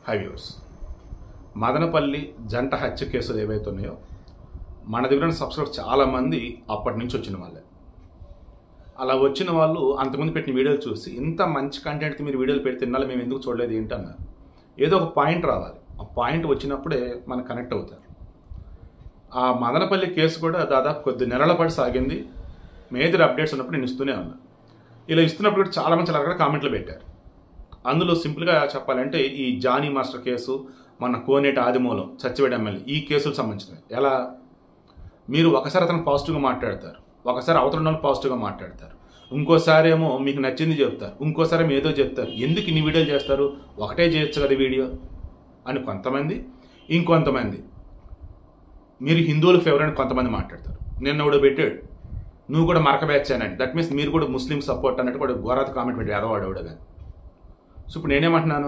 High viewers, Madanapalle జంట హత్య కేసులు ఏవైతే ఉన్నాయో మన దగ్గర సబ్స్క్రైబర్స్ చాలామంది అప్పటి నుంచి వచ్చిన వాళ్ళే. అలా వచ్చిన వాళ్ళు అంతకుముందు పెట్టిన వీడియోలు చూసి ఇంత మంచి కంటెంట్కి మీరు వీడియోలు పెడితే తిన్నాళ్ళు మేము ఎందుకు చూడలేదు ఏంటన్నారు. ఏదో ఒక పాయింట్ రావాలి, ఆ పాయింట్ వచ్చినప్పుడే మనకు కనెక్ట్ అవుతారు. ఆ మదనపల్లి కేసు కూడా దాదాపు కొద్ది నెలల పాటు సాగింది. మేజర్ అప్డేట్స్ ఉన్నప్పుడు నేను ఇస్తూనే ఉన్నాను. ఇలా ఇస్తున్నప్పుడు కూడా చాలామంది చాలా రకాల కామెంట్లు పెట్టారు. అందులో సింపుల్గా చెప్పాలంటే ఈ జానీ మాస్టర్ కేసు, మన కోనేటి ఆదిమూలం చచ్చివేడి ఎమ్మెల్యే ఈ కేసులకు సంబంధించినవి. ఎలా మీరు ఒకసారి అతను పాజిటివ్గా మాట్లాడతారు, ఒకసారి అవతల వాళ్ళు పాజిటివ్గా మాట్లాడతారు, ఇంకోసారి ఏమో మీకు నచ్చింది చెప్తారు, ఇంకోసారి ఏదో చెప్తారు. ఎందుకు ఇన్ని వీడియోలు చేస్తారు, ఒకటే చేయొచ్చు కదా వీడియో అని కొంతమంది, ఇంకొంతమంది మీరు హిందువులకు ఫేవర్ అని కొంతమంది మాట్లాడతారు. నిన్న కూడా పెట్టాడు నువ్వు కూడా మరక బ్యాచ్చానండి, దట్ మీన్స్ మీరు కూడా ముస్లిం సపోర్ట్ అన్నట్టు కూడా ఘోరాత కామెంట్ పెట్టాడు ఎదవాడవాడు కానీ. సో ఇప్పుడు నేనేమంటున్నాను,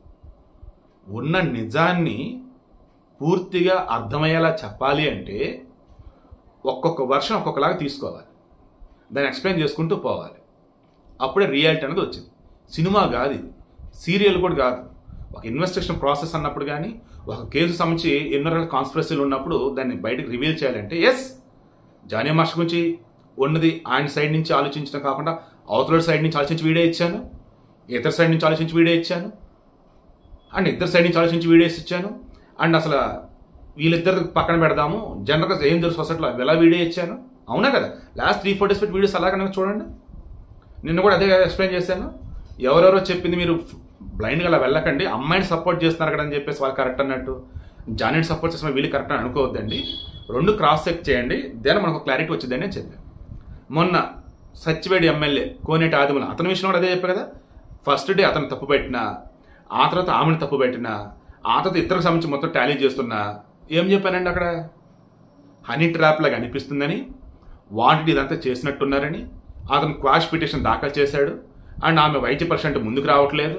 ఉన్న నిజాన్ని పూర్తిగా అర్థమయ్యేలా చెప్పాలి అంటే ఒక్కొక్క వర్షన్ ఒక్కొక్కలాగా తీసుకోవాలి, దాన్ని ఎక్స్ప్లెయిన్ చేసుకుంటూ పోవాలి. అప్పుడే రియాలిటీ అనేది వచ్చింది. సినిమా కాదు ఇది, సీరియల్ కూడా కాదు. ఒక ఇన్వెస్టిగేషన్ ప్రాసెస్ అన్నప్పుడు కానీ, ఒక కేసు సంబంధించి ఎన్నో రకాల కాన్స్పిరసీలు ఉన్నప్పుడు దాన్ని బయటకు రివీల్ చేయాలంటే ఎస్ జానీ మాస్టర్ గురించి ఉన్నది ఆయన సైడ్ నుంచి ఆలోచించడం కాకుండా అవతల సైడ్ నుంచి ఆలోచించి వీడియో ఇచ్చాను, ఇతర సైడ్ నుంచి ఆలోచించి వీడియో ఇచ్చాను, అండ్ ఇద్దరు సైడ్ నుంచి ఆలోచించి వీడియోస్ ఇచ్చాను, అండ్ అసలు వీళ్ళిద్దరు పక్కన పెడదాము జనరల్గా ఏం తెలుసు సొసైటీలో ఎలా వీడియో ఇచ్చాను. అవునా కదా, లాస్ట్ 3-4 డేస్ పెట్టి వీడియోస్ అలాగే చూడండి. నిన్న కూడా అదే ఎక్స్ప్లెయిన్ చేశాను. ఎవరెవరో చెప్పింది మీరు బ్లైండ్గా అలా వెళ్ళకండి, అమ్మాయిని సపోర్ట్ చేస్తున్నారు కదా అని చెప్పేసి వాళ్ళు కరెక్ట్ అన్నట్టు, జానీని సపోర్ట్ చేసిన వీళ్ళు కరెక్ట్ అని అనుకోవద్దండి. రెండు క్రాస్ చెక్ చేయండి, దెన్ మనకు క్లారిటీ వచ్చిందని నేను చెప్పాను. మొన్న సచ్చివేడి ఎమ్మెల్యే కోనేటి ఆదిమూలం అతని విషయంలో కూడా అదే చెప్పారు కదా. ఫస్ట్ డే అతను తప్పు పెట్టినా, ఆ తర్వాత ఆమెను తప్పు పెట్టినా, ఆ తర్వాత ఇద్దరికి సంబంధించి మొత్తం టాలీ చేస్తున్నా ఏం చెప్పానండి, అక్కడ హనీ ట్రాప్ లాగా అనిపిస్తుందని, వాంటెడ్ ఇదంతా చేసినట్టున్నారని అతను క్వాష్ పిటిషన్ దాఖలు చేశాడు. అండ్ ఆమె వైద్య పరీక్ష ముందుకు రావట్లేదు,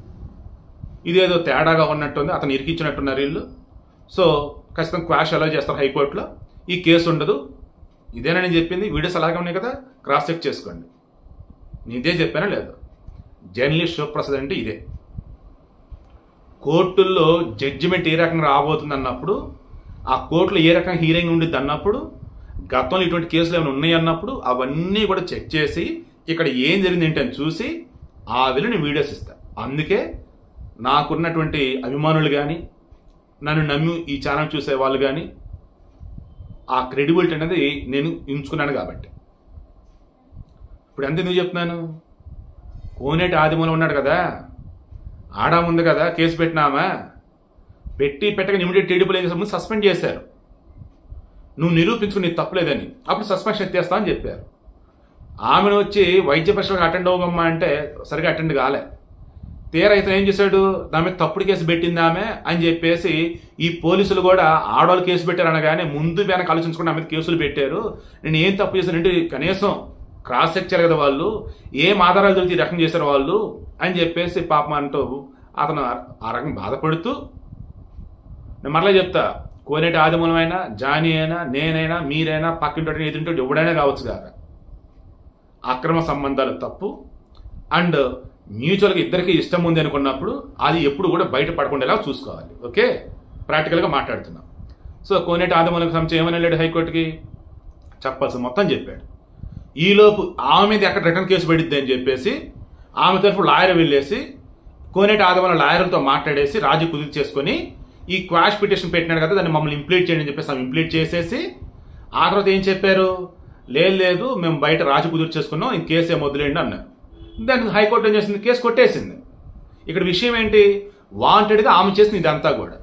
ఇదేదో తేడాగా ఉన్నట్టుంది, అతను ఇరికిచ్చినట్టున్నారు వీళ్ళు. సో ఖచ్చితంగా క్వాష్ అలౌ చేస్తారు హైకోర్టులో, ఈ కేసు ఉండదు. ఇదేనా నేను చెప్పింది, వీడియోస్ అలాగే ఉన్నాయి కదా, క్రాస్ చెక్ చేసుకోండి. నేను ఇదే చెప్పానా లేదు. జర్నలిస్ట్ శివప్రసాద్ అంటే ఇదే. కోర్టుల్లో జడ్జిమెంట్ ఏ రకంగా రాబోతుంది అన్నప్పుడు, ఆ కోర్టులో ఏ రకంగా హీరింగ్ ఉండిద్ది అన్నప్పుడు, గతంలో ఇటువంటి కేసులు ఏమైనా ఉన్నాయి అన్నప్పుడు అవన్నీ కూడా చెక్ చేసి ఇక్కడ ఏం జరిగింది ఏంటి అని చూసి ఆ వేళ నేను వీడియోస్ ఇస్తాను. అందుకే నాకున్నటువంటి అభిమానులు కానీ, నన్ను నమ్మి ఈ ఛానల్ చూసే వాళ్ళు కానీ ఆ క్రెడిబిలిటీ అనేది నేను ఉంచుకున్నాను కాబట్టి. ఇప్పుడు ఎంత ఎందుకు చెప్తున్నాను, కోనేటి ఆదిమూలం ఉన్నాడు కదా, ఆడా ఉంది కదా కేసు పెట్టినామా, పెట్టక ఇమీడియట్ టీడీపీలో ఏం చేసారు, సస్పెండ్ చేశారు. నువ్వు నిరూపించుకుని నీకు తప్పలేదని, అప్పుడు సస్పెన్షన్ ఎత్తేస్తా అని చెప్పారు. ఆమెను వచ్చి వైద్య పరీక్షలకు అటెండ్ అవ్వమ్మా అంటే సరిగా అటెండ్ కాలే. తీరా ఇతను ఏం చేశాడు, దాని మీద తప్పుడు కేసు పెట్టింది ఆమె అని చెప్పేసి ఈ పోలీసులు కూడా ఆడవాళ్ళు కేసు పెట్టారు అనగానే ముందు వెనక ఆలోచించుకుంటే ఆమె కేసులు పెట్టారు. నేను ఏం తప్పు చేశానంటే కనీసం క్రాస్ చెక్ చేయాలి కదా వాళ్ళు, ఏం ఆధారాలు దొరికి రకం చేశారు వాళ్ళు అని చెప్పేసి పాపం అంటూ అతను ఆ రకం బాధపడుతూ, నేను మరలా చెప్తా, కోనేటి ఆదిమూలం అయినా, జానీ అయినా, నేనైనా, మీరైనా, పక్కింటో ఎదుంటో ఎవడైనా కావచ్చు కాక, అక్రమ సంబంధాలు తప్పు. అండ్ మ్యూచువల్గా ఇద్దరికి ఇష్టం ఉంది అనుకున్నప్పుడు అది ఎప్పుడు కూడా బయట పడకుండా చూసుకోవాలి. ఓకే, ప్రాక్టికల్గా మాట్లాడుతున్నాం. సో కోనేటి ఆదిమూలంకి సంబంధించి ఏమని వెళ్ళాడు హైకోర్టుకి, చెప్పాల్సిన మొత్తం చెప్పాడు. ఈలోపు ఆమె మీద ఎక్కడ రిటర్న్ కేసు పడిద్ది అని చెప్పేసి ఆమె తరఫు లాయర్ వెళ్ళేసి కోనేటి ఆదిమూలం లాయర్లతో మాట్లాడేసి రాజీ కుదిరి చేసుకొని ఈ క్వాష్ పిటిషన్ పెట్టినాడు కదా దాన్ని మమ్మల్ని ఇంప్లీట్ చేయండి అని చెప్పేసి ఆమె ఇంప్లీట్ చేసేసి ఆ తర్వాత ఏం చెప్పారు, లేదు మేము బయట రాజీ కుదిరి చేసుకున్నాం, ఈ కేసు ఏం వదిలేండి అన్నారు. దాన్ని హైకోర్టు ఏం చేసింది, కేసు కొట్టేసింది. ఇక్కడ విషయం ఏంటి, వాంటెడ్గా ఆమె చేసింది ఇదంతా కూడా.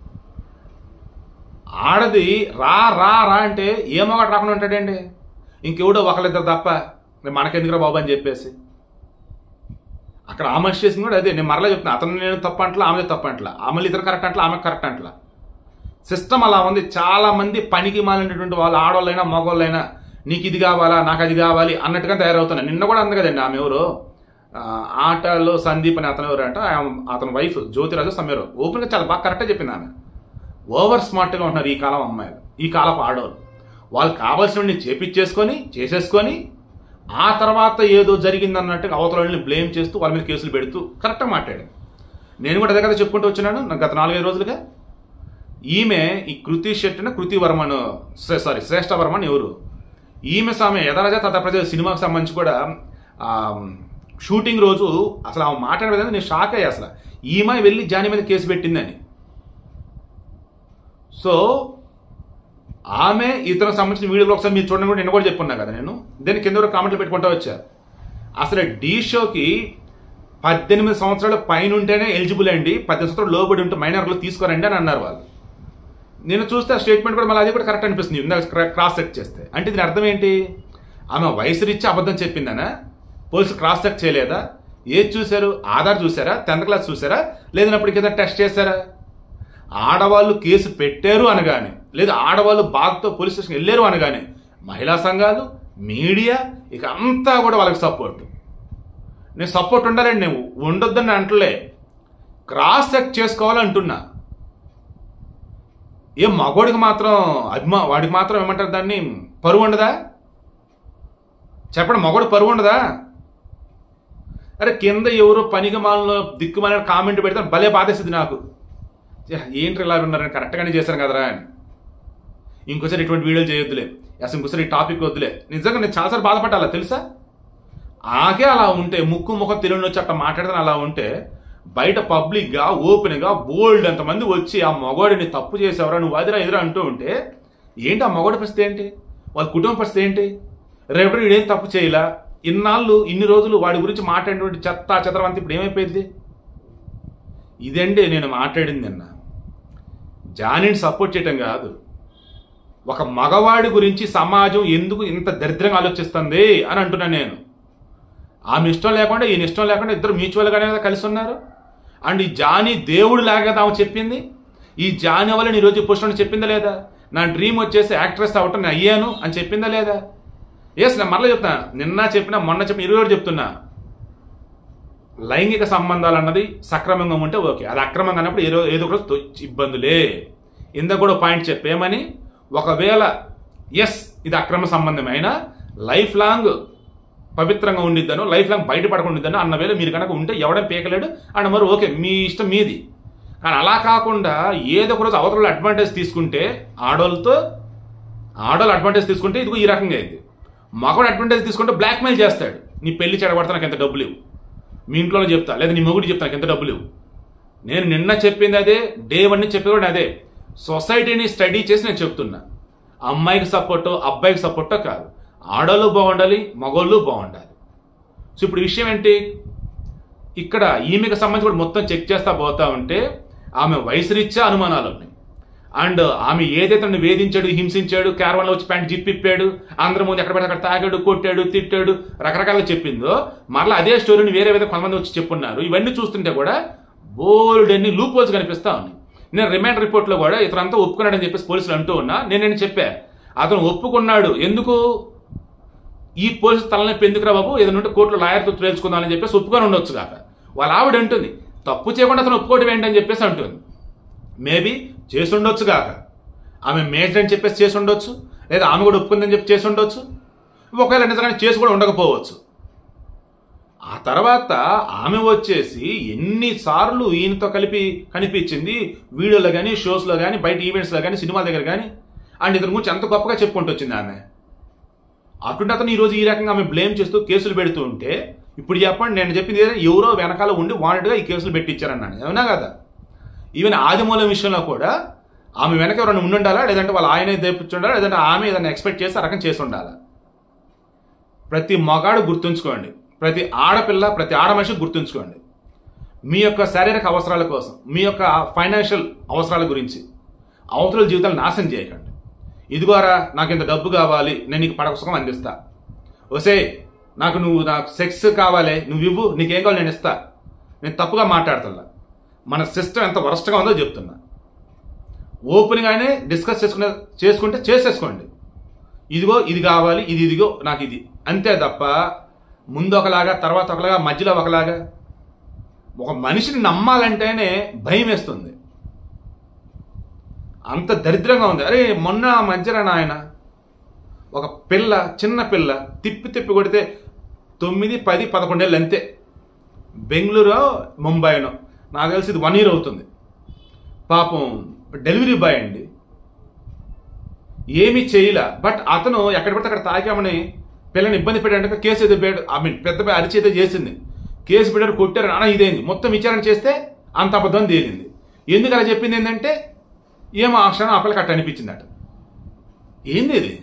ఆడది రా రా రా అంటే ఏమో ఒకటి రాకుండా ఉంటాడండి, ఇంకెవడో ఒకళ్ళిద్దరు తప్ప మనకెందుకురా బాబు అని చెప్పేసి అక్కడ ఆమె చేసింది కూడా అదే. నేను మరలా చెప్తున్నా, అతను నేను తప్పంట్లా, ఆమె తప్పంట్లా, ఆమె ఇద్దరు కరెక్ట్ అంటలా, ఆమె కరెక్ట్ అంటలా. సిస్టమ్ అలా ఉంది. చాలా మంది పనికి మాలినటువంటి వాళ్ళు, ఆడవాళ్ళైనా మగవాళ్ళైనా, నీకు ఇది కావాలా నాకు అది కావాలి అన్నట్టుగా తయారవుతున్నాయి. నిన్న కూడా అంది కదండి ఆమె ఎవరు, ఆటలో సందీప్ అని అతను ఎవరు అంటే అతని వైఫ్ జ్యోతిరాజు సమ్మెరు ఓపెన్గా చాలా బాగా కరెక్ట్గా చెప్పింది. ఆమె ఓవర్ స్మార్ట్గా ఉంటున్నారు ఈ కాలం అమ్మాయిలు, ఈ కాలపు ఆడవాళ్ళు. వాళ్ళు కావాల్సినవి చేసేసుకొని ఆ తర్వాత ఏదో జరిగిందన్నట్టుగా అవతల వాళ్ళని బ్లేమ్ చేస్తూ వాళ్ళ మీద కేసులు పెడుతూ కరెక్ట్గా మాట్లాడారు. నేను కూడా అదే కదా చెప్పుకుంటూ వచ్చినాను నాకు గత 4-5 రోజులుగా. ఈమె ఈ కృతి వర్మను శ్రేష్ఠ వర్మన్ ఎవరు, ఈమె సామె యథారాజా తథా ప్రజ సినిమాకి సంబంధించి కూడా షూటింగ్ రోజు అసలు ఆమె మాట్లాడే విధంగా నేను షాక్ అయ్యా. అసలు ఈమె వెళ్ళి జానీ మీద కేసు పెట్టిందని. సో ఆమె ఇతనికి సంబంధించిన వీడియోలో ఒకసారి మీరు చూడండి కూడా నేను కూడా చెప్పుకున్నా కదా. నేను దాని కింద కామెంట్లు పెట్టుకుంటూ వచ్చారు. అసలు డీ షోకి 18 సంవత్సరాల పైన ఉంటేనే ఎలిజిబుల్ అండి, 18 సంవత్సరాలు లోబడి ఉంటే మైనర్లు తీసుకోరండి అని అన్నారు వాళ్ళు. నేను చూస్తే ఆ స్టేట్మెంట్ కూడా మళ్ళీ అది కూడా కరెక్ట్ అనిపిస్తుంది క్రాస్ చెక్ చేస్తే. అంటే దీని అర్థం ఏంటి, ఆమె వయసు రీత్యా అబద్ధం చెప్పిందనా, పోలీసులు క్రాస్ చెక్ చేయలేదా, ఏది చూశారు, ఆధార్ చూసారా, 10th క్లాస్ చూసారా, లేదన్నప్పటికీ ఏదైనా టెస్ట్ చేశారా? ఆడవాళ్ళు కేసు పెట్టారు అనగానే, లేదా ఆడవాళ్ళు బాధతో పోలీస్ స్టేషన్కి వెళ్ళారు అనగానే మహిళా సంఘాలు, మీడియా ఇక అంతా కూడా వాళ్ళకి సపోర్ట్. నేను సపోర్ట్ ఉండాలండి, నేను ఉండొద్దని అంటలే, క్రాస్ చెక్ చేసుకోవాలంటున్నా. ఏ మగోడికి మాత్రం వాడికి మాత్రం ఏమంటారు దాన్ని, పరువు ఉండదా చెప్పండి? మగోడు పరువు ఉండదా? అరే కింద ఎవరో పనికిమాలలో దిక్కుమాలని కామెంట్ పెడతాను, భలే బాధేస్తుంది నాకు. ఏంటి ఇలా ఉన్నారని, కరెక్ట్గానే చేశాను కదరా అని. ఇంకోసారి ఇటువంటి వీడియోలు చేయొద్దులే, అసలు ఇంకోసారి ఈ టాపిక్ వద్దులే. నిజంగా నేను చాలాసార్లు బాధపడాలా తెలుసా? ఆకే అలా ఉంటే, ముక్కు ముఖం తెలియని వచ్చి అట్లా మాట్లాడతాను. అలా ఉంటే బయట పబ్లిక్గా ఓపెన్గా బోల్డ్ ఎంతమంది వచ్చి ఆ మగవాడిని తప్పు చేసేవరా, నువ్వు అదిరా ఎదురా అంటూ ఉంటే ఏంటి ఆ మగవాడి పరిస్థితి ఏంటి, వాళ్ళ కుటుంబ పరిస్థితి ఏంటి? రేపు వీడేం తప్పు చేయలా, ఇన్నాళ్ళు ఇన్ని రోజులు వాడి గురించి మాట్లాడినటువంటి చెత్తవంతా ఇప్పుడు ఏమైపోయింది? ఇదండి నేను మాట్లాడింది నిన్న. జానీని సపోర్ట్ చేయటం కాదు, ఒక మగవాడి గురించి సమాజం ఎందుకు ఇంత దరిద్రంగా ఆలోచిస్తుంది అని అంటున్నాను నేను. ఆమె ఇష్టం లేకుండా ఈయన ఇష్టం లేకుండా ఇద్దరు మ్యూచువల్గానే కలిసి ఉన్నారు. అండ్ ఈ జానీ దేవుడు లాగా ఆమె చెప్పింది, ఈ జానీ వల్ల ఈరోజు పోస్ట్ చెప్పిందా లేదా, నా డ్రీమ్ వచ్చేసి యాక్ట్రెస్ అవ్వటం నేను అయ్యాను అని చెప్పిందా లేదా? ఎస్, నేను మరలా చెప్తున్నా, నిన్న చెప్పినా మొన్న చెప్పిన 20 చెప్తున్నా, లైంగిక సంబంధాలు అన్నది సక్రమంగా ఉంటే ఓకే, అది అక్రమంగా అన్నప్పుడు ఏదో ఒక రోజు ఇబ్బందులే. ఇందుకు కూడా పాయింట్ చెప్పేమని, ఒకవేళ ఎస్ ఇది అక్రమ సంబంధం అయినా లైఫ్ లాంగ్ పవిత్రంగా ఉండిద్దాను, లైఫ్ లాంగ్ బయటపడకుండా ఉండిద్దాను అన్న వేళ మీరు కనుక ఉంటే ఎవడని పీకలేడు అండ్ మరి ఓకే మీ ఇష్టం మీది. కానీ అలా కాకుండా ఏదో ఒక రోజు అవతల అడ్వాంటేజ్ తీసుకుంటే, ఆడవాళ్ళు అడ్వాంటేజ్ తీసుకుంటే ఇదిగో ఈ రకంగా అయింది. మగవాడు అడ్వాంటేజ్ తీసుకుంటే బ్లాక్మెయిల్ చేస్తాడు, నీ పెళ్లి చెడగొడతా నాకు ఎంత డబ్బులు ఇవ్వు, మీ ఇంట్లో చెప్తా, లేదా నీ మొగుడు చెప్తా నాకు ఎంత డబ్బులు ఇవ్వు. నేను నిన్న చెప్పింది అదే, డే 1 చెప్పేది కూడా అదే. సొసైటీని స్టడీ చేసి నేను చెప్తున్నా, అమ్మాయికి సపోర్టో అబ్బాయికి సపోర్టో కాదు, ఆడవాళ్ళు బాగుండాలి, మగవాళ్ళు బాగుండాలి. సో ఇప్పుడు విషయం ఏంటి, ఇక్కడ ఈమెకు సంబంధించి కూడా మొత్తం చెక్ చేస్తా పోతా ఉంటే ఆమె వయసు రీత్యా అనుమానాలు ఉన్నాయి. అండ్ ఆమె ఏదైతే నన్ను వేధించాడు, హింసించాడు, క్యారవాన్లో వచ్చి ప్యాంట్ జిప్పిప్పాడు, అందరి ముందు ఎక్కడ పడితే అక్కడ తాగాడు, కొట్టాడు, తిట్టాడు, రకరకాలుగా చెప్పిందో మరలా అదే స్టోరీని వేరే విధంగా కొంతమంది వచ్చి చెప్పున్నారు. ఇవన్నీ చూస్తుంటే కూడా బోల్డ్ అన్ని లూప్ హోల్స్ కనిపిస్తా ఉన్నాయి. నేను రిమాండ్ రిపోర్ట్లో కూడా ఇతరంతా ఒప్పుకున్నాడని చెప్పేసి పోలీసులు అంటూ ఉన్నా. నేను చెప్పా, అతను ఒప్పుకున్నాడు, ఎందుకు ఈ పోలీసు తలనొప్పి ఎందుకురా బాబు, ఏదైనా ఉంటే కోర్టులో లాయర్తో తేల్చుకుందామని చెప్పేసి ఒప్పుకొని ఉండొచ్చు కాక. వాళ్ళ ఆవిడ అంటుంది తప్పు చేయకుండా అతను ఒప్పుకోవడం ఏంటని చెప్పేసి అంటుంది. మేబీ చేసి ఉండొచ్చు కాక, ఆమె మేజర్ అని చెప్పేసి చేసి ఉండొచ్చు, లేదా ఆమె కూడా ఒప్పుకుందని చెప్పి చేసి ఉండొచ్చు, ఒకవేళ నిజంగానే చేసి కూడా ఉండకపోవచ్చు. ఆ తర్వాత ఆమె వచ్చేసి ఎన్నిసార్లు ఈయనతో కలిపి కనిపించింది వీడియోలో కానీ, షోస్లో కానీ, బయట ఈవెంట్స్లో కానీ, సినిమాల దగ్గర కానీ, అండ్ ఇతని గురించి ఎంత గొప్పగా చెప్పుకుంటూ వచ్చింది ఆమె. అటువంటి అతను ఈరోజు ఈ రకంగా ఆమె బ్లేమ్ చేస్తూ కేసులు పెడుతూ ఉంటే ఇప్పుడు చెప్పండి, నేను చెప్పింది ఎవరో వెనకాల ఉండి వాంటెడ్గా ఈ కేసులు పెట్టించారన్నాను, అవునా కదా? ఈవెన్ ఆదిమూలం విషయంలో కూడా ఆమె వెనక ఎవరైనా ఉండాలా, లేదంటే వాళ్ళ ఆయనే తెప్పించుండాలా, లేదంటే ఆమె ఏదైనా ఎక్స్పెక్ట్ చేసి ఆ రకం చేసి ఉండాలా? ప్రతి మగాడు గుర్తుంచుకోండి, ప్రతి ఆడపిల్ల, ప్రతి ఆడ మనిషి గుర్తుంచుకోండి, మీ యొక్క శారీరక అవసరాల కోసం, మీ యొక్క ఫైనాన్షియల్ అవసరాల గురించి అవతల జీవితాలు నాశనం చేయకండి. ఇదిగోరా నాకు ఇంత డబ్బు కావాలి, నేను నీకు పడక సుఖం అందిస్తా, వసే నాకు సెక్స్ కావాలి, నువ్వు ఇవ్వు, నీకేం కావాలి నేను ఇస్తా. నేను తప్పుగా మాట్లాడుతున్నా, మన సిస్టమ్ ఎంత వరస్ట్గా ఉందో చెప్తున్నా. ఓపెన్గానే డిస్కస్ చేసుకుంటే చేసేసుకోండి, ఇదిగో ఇది కావాలి, ఇదిగో నాకు ఇది, అంతే తప్ప ముందు ఒకలాగా తర్వాత ఒకలాగా మధ్యలో ఒకలాగా. ఒక మనిషిని నమ్మాలంటేనే భయం వేస్తుంది, అంత దరిద్రంగా ఉంది. అరే మొన్న మధ్యన ఆయన ఒక పిల్ల, చిన్న పిల్ల తిప్పి కొడితే 9, 10, 11 ఏళ్ళు అంతే, బెంగళూరు ముంబైనో నాకు తెలిసి ఇది 1 year అవుతుంది. పాపం డెలివరీ బాయ్ అండి, ఏమీ చేయలే. బట్ అతను ఎక్కడ పడితే అక్కడ తాకామని పిల్లని ఇబ్బంది పెట్టాడంటే కేసు ఏదో పెద్ద అరిచి అయితే చేసింది. కేసు పెట్టారు, కొట్టారు, అన్న ఇదేంది. మొత్తం విచారణ చేస్తే అంత అబద్ధం తేలింది. ఎందుకు అలా చెప్పింది ఏంటంటే ఏమో ఆ క్షణం ఆ పిల్లకి అట్ట అనిపించిందట. ఏంది ఇది?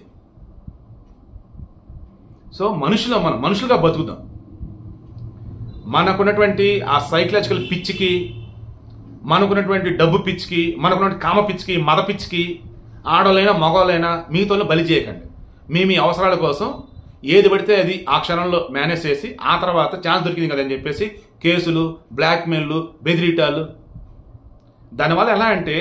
సో మనం మనుషులుగా బతుకుదాం. మనకున్నటువంటి ఆ సైకలాజికల్ పిచ్చికి, మనకున్నటువంటి డబ్బు పిచ్చికి, మనకున్నటువంటి కామ పిచ్చికి, మద పిచ్చికి ఆడవాళ్ళైనా మగవాళ్ళైనా మీతో బలి చేయకండి. మీ అవసరాల కోసం ఏది పడితే అది ఆ క్షణంలో మేనేజ్ చేసి ఆ తర్వాత ఛాన్స్ దొరికింది కదని చెప్పేసి కేసులు, బ్లాక్మెయిల్లు, బెదిరీటాలు. దానివల్ల ఎలా అంటే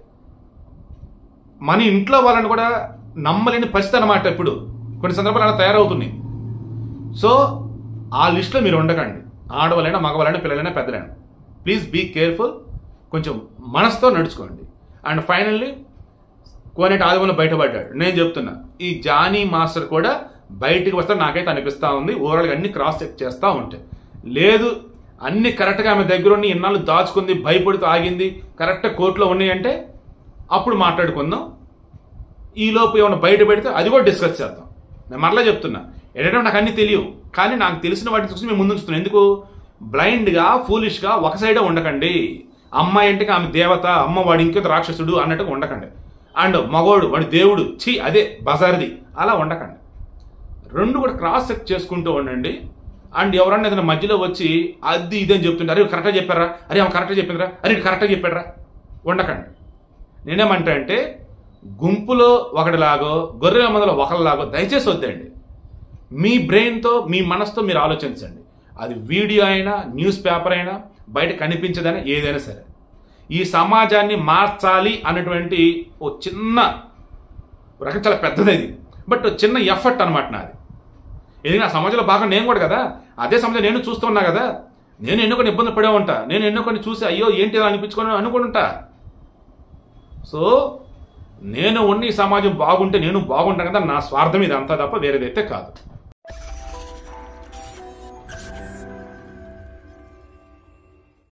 మన ఇంట్లో వాళ్ళని కూడా నమ్మలేని పరిస్థితి అన్నమాట. ఇప్పుడు కొన్ని సందర్భాలు అలా తయారవుతున్నాయి. సో ఆ లిస్టులో మీరు ఉండకండి. ఆడవాళ్ళైనా మగవాళ్ళైనా పిల్లలైనా పెద్దలైనా ప్లీజ్ బీ కేర్ఫుల్. కొంచెం మనసుతో నడుచుకోండి. అండ్ ఫైనల్లీ కోనేటి ఆదివారం బయటపడ్డాడు. నేను చెప్తున్నా, ఈ జానీ మాస్టర్ కూడా బయటికి వస్తే నాకైతే అనిపిస్తూ ఉంది ఓవరాల్గా అన్ని క్రాస్ చెక్ చేస్తూ ఉంటే. లేదు అన్ని కరెక్ట్గా ఆమె దగ్గర ఉండి ఇన్నాళ్ళు దాచుకుంది, భయపడుతూ ఆగింది, కరెక్ట్ కోర్టులో ఉన్నాయంటే అప్పుడు మాట్లాడుకుందాం. ఈలోపు ఏమైనా బయట పెడితే అది కూడా డిస్కస్ చేద్దాం. నేను మరలా చెప్తున్నా, ఏంటంటే నాకు అన్ని తెలియవు, కానీ నాకు తెలిసిన వాటిని చూసి మేము ముందు చూస్తున్నాం. ఎందుకు బ్లైండ్గా ఫూలిష్గా ఒక సైడే ఉండకండి. అమ్మాయి అంటే ఆమె దేవత, అమ్మ వాడు ఇంకేదో రాక్షసుడు అన్నట్టుగా ఉండకండి. అండ్ మగోడు వాడు దేవుడు, ఛీ అదే బజార్ది, అలా ఉండకండి. రెండు కూడా క్రాస్ చెక్ చేసుకుంటూ ఉండండి. అండ్ ఎవరన్నా ఏదైనా మధ్యలో వచ్చి అది ఇదని చెప్తుంటే అరే కరెక్ట్గా చెప్పారా, అరే ఆమె కరెక్ట్గా చెప్పిందిరా, అరే కరెక్ట్గా చెప్పారా, ఉండకండి. నేనేమంటా అంటే గుంపులో ఒకటిలాగో గొర్రెల మందలో ఒకరిలాగో దయచేసి వద్దండి. మీ బ్రెయిన్తో మీ మనసుతో మీరు ఆలోచించండి. అది వీడియో అయినా న్యూస్ పేపర్ అయినా బయట కనిపించదని ఏదైనా సరే ఈ సమాజాన్ని మార్చాలి అన్నటువంటి ఓ చిన్న రకం చాలా పెద్దది, బట్ చిన్న ఎఫర్ట్ అనమాట నాది. ఎందుకంటే ఆ సమాజంలో బాగా నేను కూడా కదా, అదే సమాజం నేను చూస్తూ ఉన్నా కదా. నేను ఎన్నో కొన్ని ఇబ్బందులు పడే ఉంటా, నేను ఎన్నో కొన్ని చూసి అయ్యో ఏంటి ఇలా అనిపించుకొని అనుకుంటా. సో నేను ఉన్న ఈ సమాజం బాగుంటే నేను బాగుంటాను కదా, నా స్వార్థం ఇదంతా తప్ప వేరేదైతే కాదు.